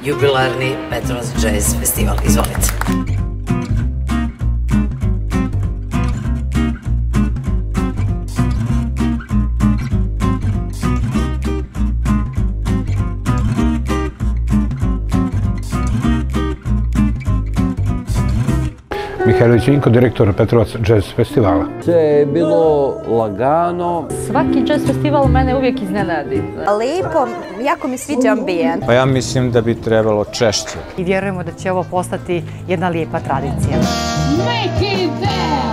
jubilarni Petrovac Jazz Festival. Izvolite. Mihajlo Ćinko, direktor Petrovac Jazz Festivala. Sve je bilo lagano. Svaki jazz festival mene uvijek iznenadi. Lepo, jako mi sviđa ambijent. Pa ja mislim da bi trebalo češće. I vjerujemo da će ovo postati jedna lijepa tradicija. Neki